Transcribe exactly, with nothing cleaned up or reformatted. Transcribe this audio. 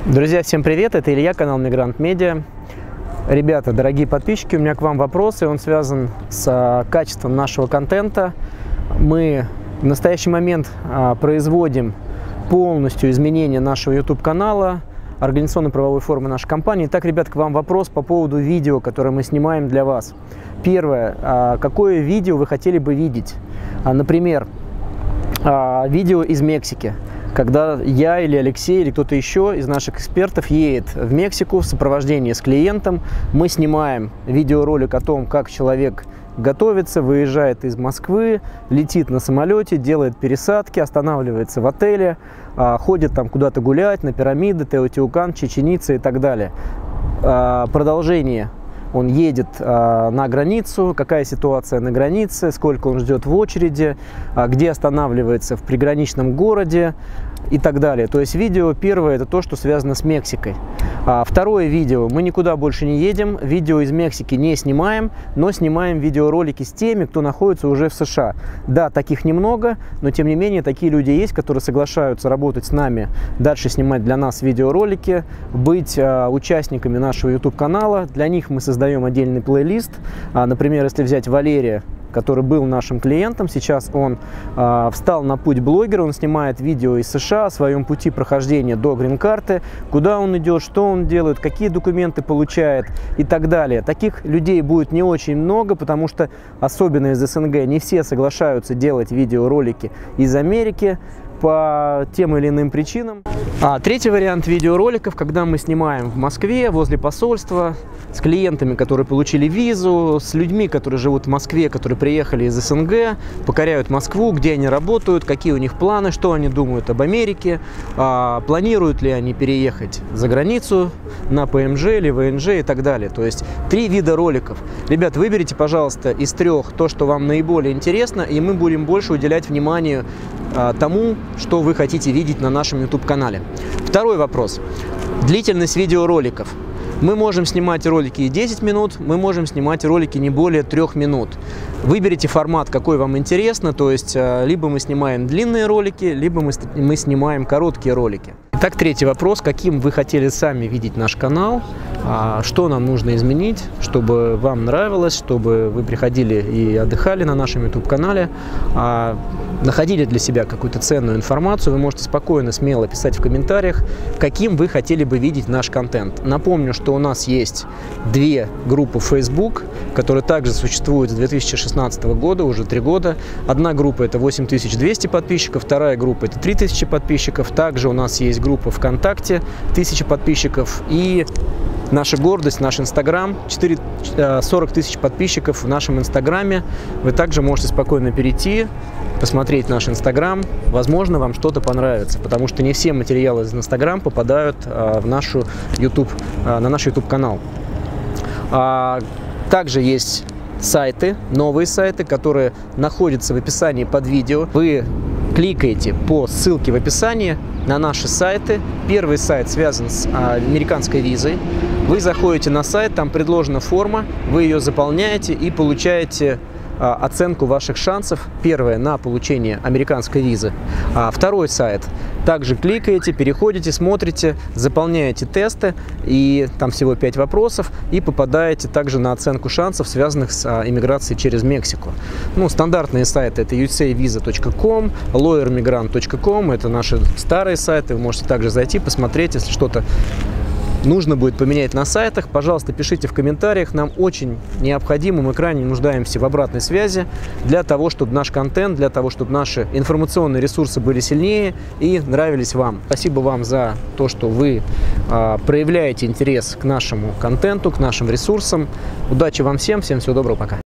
Друзья, всем привет! Это Илья, канал Мигрант Медиа. Ребята, дорогие подписчики, у меня к вам вопрос, и он связан с качеством нашего контента. Мы в настоящий момент производим полностью изменения нашего YouTube-канала, организационно-правовой формы нашей компании. Итак, ребят, к вам вопрос по поводу видео, которое мы снимаем для вас. Первое. Какое видео вы хотели бы видеть? Например, видео из Мексики. Когда я или Алексей, или кто-то еще из наших экспертов едет в Мексику в сопровождении с клиентом, мы снимаем видеоролик о том, как человек готовится, выезжает из Москвы, летит на самолете, делает пересадки, останавливается в отеле, ходит там куда-то гулять, на пирамиды, Теотиукан, Чеченица и так далее. Продолжение. Он едет а, на границу, какая ситуация на границе, сколько он ждет в очереди, а, где останавливается в приграничном городе и так далее. То есть видео первое – это то, что связано с Мексикой. А, второе видео – мы никуда больше не едем, видео из Мексики не снимаем, но снимаем видеоролики с теми, кто находится уже в США. Да, таких немного, но тем не менее такие люди есть, которые соглашаются работать с нами, дальше снимать для нас видеоролики, быть а, участниками нашего YouTube-канала. Для них мы создаем Создаем отдельный плейлист. Например, если взять Валерия, который был нашим клиентом, сейчас он э, встал на путь блогера, он снимает видео из США о своем пути прохождения до грин-карты, куда он идет, что он делает, какие документы получает и так далее. Таких людей будет не очень много, потому что, особенно из СНГ, не все соглашаются делать видеоролики из Америки по тем или иным причинам. А третий вариант видеороликов, когда мы снимаем в Москве, возле посольства, с клиентами, которые получили визу, с людьми, которые живут в Москве, которые приехали из СНГ, покоряют Москву, где они работают, какие у них планы, что они думают об Америке, а, планируют ли они переехать за границу на ПМЖ или ВНЖ и так далее. То есть три вида роликов. Ребят, выберите, пожалуйста, из трех то, что вам наиболее интересно, и мы будем больше уделять внимание а, тому, что вы хотите видеть на нашем YouTube-канале. Второй вопрос. Длительность видеороликов. Мы можем снимать ролики и десять минут, мы можем снимать ролики не более трех минут. Выберите формат, какой вам интересно, то есть либо мы снимаем длинные ролики, либо мы, мы снимаем короткие ролики. Итак, третий вопрос. Каким вы хотели сами видеть наш канал? Что нам нужно изменить, чтобы вам нравилось, чтобы вы приходили и отдыхали на нашем YouTube-канале, находили для себя какую-то ценную информацию? Вы можете спокойно, смело писать в комментариях, каким вы хотели бы видеть наш контент. Напомню, что у нас есть две группы в Facebook, которые также существуют с две тысячи шестнадцатого года, уже три года. Одна группа – это восемь тысяч двести подписчиков, вторая группа – это три тысячи подписчиков. Также у нас есть группа ВКонтакте, тысяча подписчиков, и наша гордость, наш Инстаграм, сорок тысяч подписчиков в нашем Инстаграме. Вы также можете спокойно перейти, посмотреть наш Инстаграм. Возможно, вам что-то понравится, потому что не все материалы из Инстаграм попадают в нашу YouTube, на наш YouTube-канал. Также есть сайты, новые сайты, которые находятся в описании под видео. Вы кликаете по ссылке в описании на наши сайты. Первый сайт связан с американской визой. Вы заходите на сайт, там предложена форма, вы ее заполняете и получаете оценку ваших шансов. Первое — на получение американской визы. А второй сайт. Также кликаете, переходите, смотрите, заполняете тесты, и там всего пять вопросов, и попадаете также на оценку шансов, связанных с иммиграцией через Мексику. Ну, стандартные сайты — это ю эс эй виза точка ком, лойер мигрант точка ком, это наши старые сайты. Вы можете также зайти, посмотреть, если что-то нужно будет поменять на сайтах, пожалуйста, пишите в комментариях. Нам очень необходимо, мы крайне нуждаемся в обратной связи для того, чтобы наш контент, для того, чтобы наши информационные ресурсы были сильнее и нравились вам. Спасибо вам за то, что вы а, проявляете интерес к нашему контенту, к нашим ресурсам. Удачи вам всем, всем всего доброго, пока.